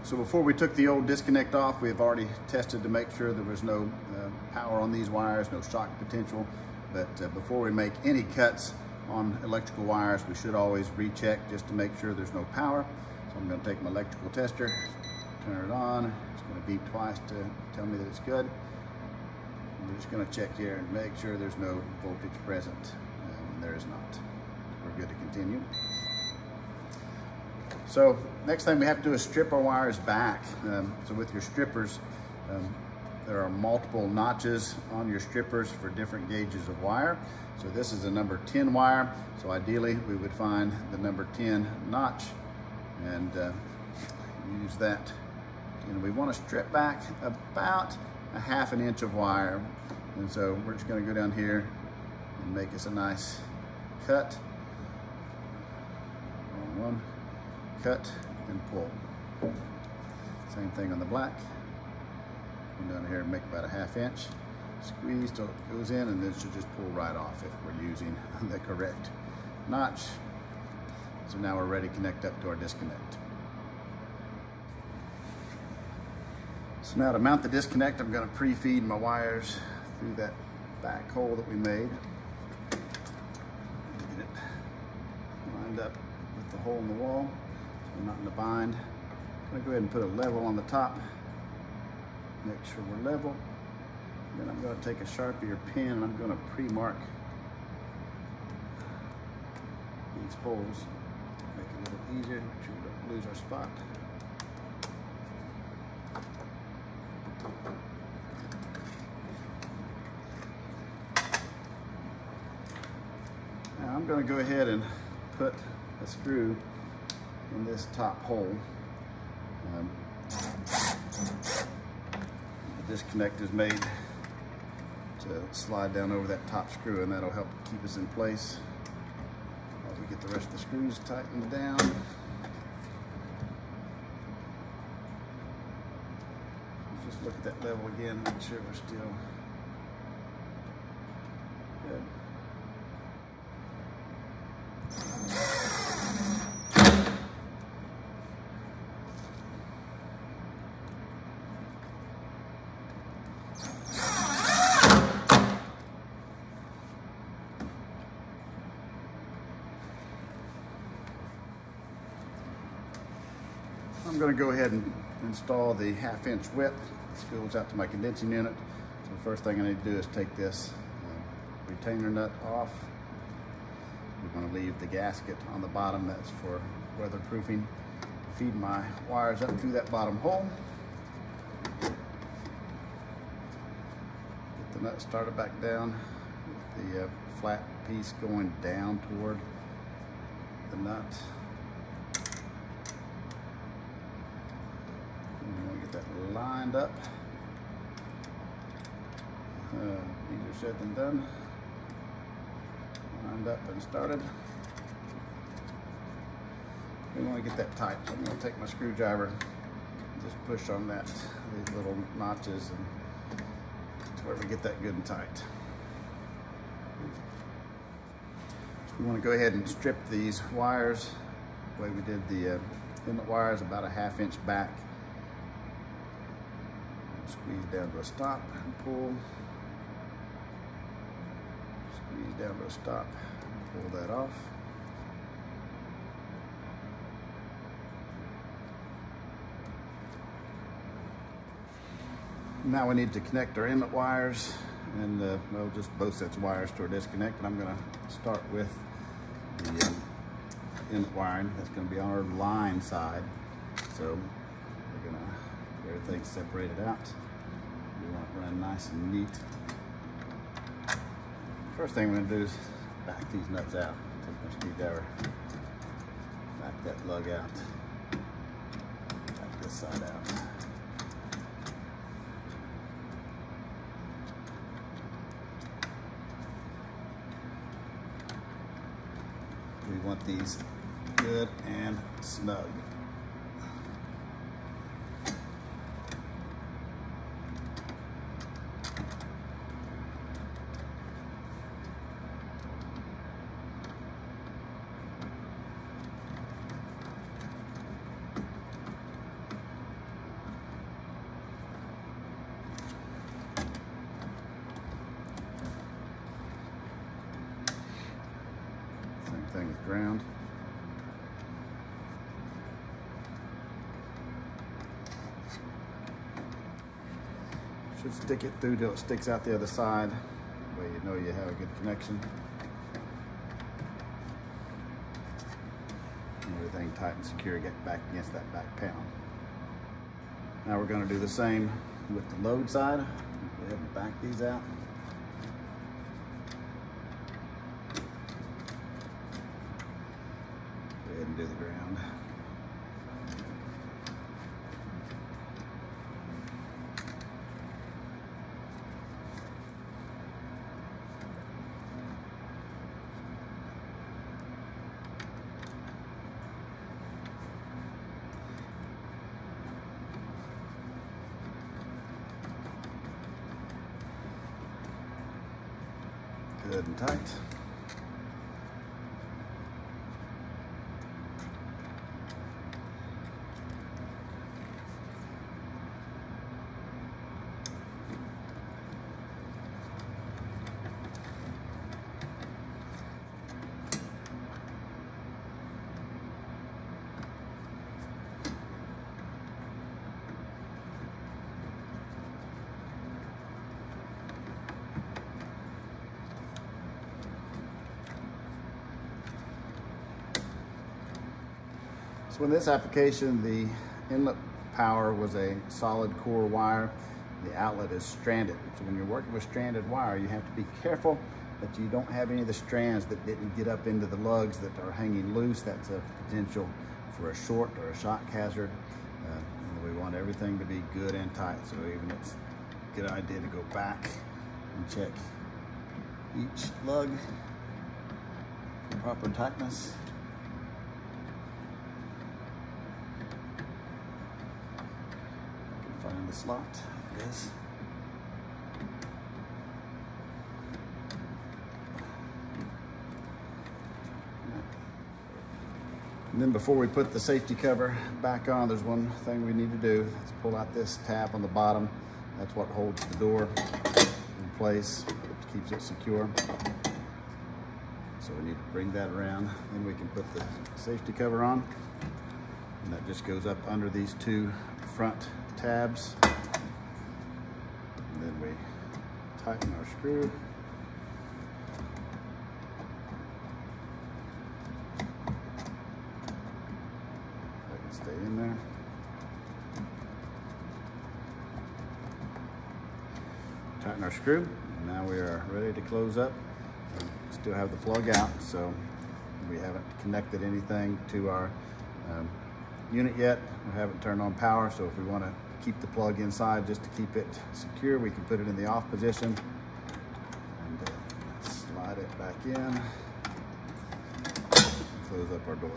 So before we took the old disconnect off, we've already tested to make sure there was no power on these wires, no shock potential. But before we make any cuts on electrical wires, we should always recheck just to make sure there's no power. So I'm going to take my electrical tester, turn it on. It's going to beep twice to tell me that it's good. We're just going to check here and make sure there's no voltage present. And there is not. We're good to continue. So next thing we have to do is strip our wires back. So with your strippers, there are multiple notches on your strippers for different gauges of wire. So this is a number 10 wire. So ideally we would find the number 10 notch and use that. And we want to strip back about a ½ inch of wire. And so we're just going to go down here and make us a nice cut. Wrong one. Cut and pull. Same thing on the black. Come down here and make about a ½ inch. Squeeze till it goes in, and then it should just pull right off if we're using the correct notch. So now we're ready to connect up to our disconnect. So now to mount the disconnect, I'm going to pre-feed my wires through that back hole that we made. Get it lined up with the hole in the wall. We're not in a bind. I'm going to go ahead and put a level on the top. Make sure we're level. Then I'm going to take a Sharpie or pen and I'm going to pre-mark these holes. Make it a little easier, make sure we don't lose our spot. Now I'm going to go ahead and put a screw in this top hole. The disconnect is made to slide down over that top screw, and that'll help keep us in place while we get the rest of the screws tightened down. Let's just look at that level again, make sure we're still good. I'm going to go ahead and install the ½ inch whip. This goes out to my condensing unit. So the first thing I need to do is take this retainer nut off. We want to leave the gasket on the bottom. That's for weatherproofing. Feed my wires up through that bottom hole. Get the nut started back down with the flat piece going down toward the nut. That lined up. Easier said than done. Lined up and started. We want to get that tight. So I'm going to take my screwdriver, just push on that, these little notches, and to where we get that good and tight. We want to go ahead and strip these wires the way we did the inlet wires, about a ½ inch back. Squeeze down to a stop and pull. Squeeze down to a stop and pull that off. Now we need to connect our inlet wires and well, just both sets of wires to our disconnect. And I'm going to start with the inlet wiring. That's going to be on our line side. So we're going to everything's separated out. We want it run nice and neat. First thing we're going to do is back these nuts out. Take my screwdriver, back that lug out, back this side out. We want these good and snug. thing with ground. Should stick it through till it sticks out the other side. That way you know you have a good connection. And everything tight and secure, get back against that back panel. Now we're going to do the same with the load side. Go ahead and back these out. Go ahead and do the ground. Good and tight. So in this application, the inlet power was a solid core wire. The outlet is stranded. So when you're working with stranded wire, you have to be careful that you don't have any of the strands that didn't get up into the lugs that are hanging loose. That's a potential for a short or a shock hazard. And we want everything to be good and tight. So even it's a good idea to go back and check each lug for proper tightness. Find the slot, it is. And then before we put the safety cover back on, there's one thing we need to do. Let's pull out this tab on the bottom. That's what holds the door in place, keeps it secure. So we need to bring that around. Then we can put the safety cover on. And that just goes up under these two front tabs. And then we tighten our screw. That can stay in there. Tighten our screw, and now we are ready to close up. Still have the plug out, so we haven't connected anything to our unit yet. We haven't turned on power, so if we want to keep the plug inside just to keep it secure, we can put it in the off position and slide it back in and close up our door.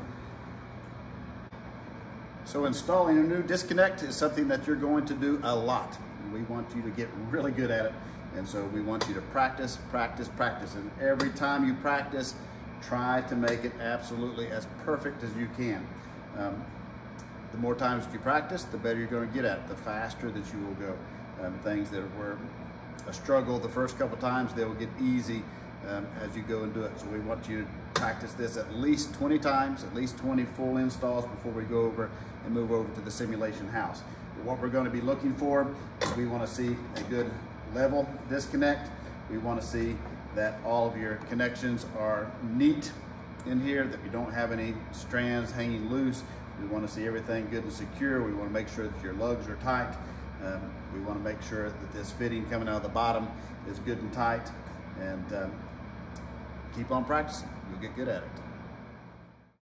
So installing a new disconnect is something that you're going to do a lot. We want you to get really good at it. And so we want you to practice, practice, practice. And every time you practice, try to make it absolutely as perfect as you can. The more times that you practice, the better you're going to get at it, the faster that you will go. Things that were a struggle the first couple times, they will get easy as you go and do it. So we want you to practice this at least 20 times, at least 20 full installs before we go over and move over to the simulation house. But what we're going to be looking for is we want to see a good level disconnect. We want to see that all of your connections are neat in here, that we don't have any strands hanging loose. We want to see everything good and secure. We want to make sure that your lugs are tight. We want to make sure that this fitting coming out of the bottom is good and tight. And keep on practicing. You'll get good at it.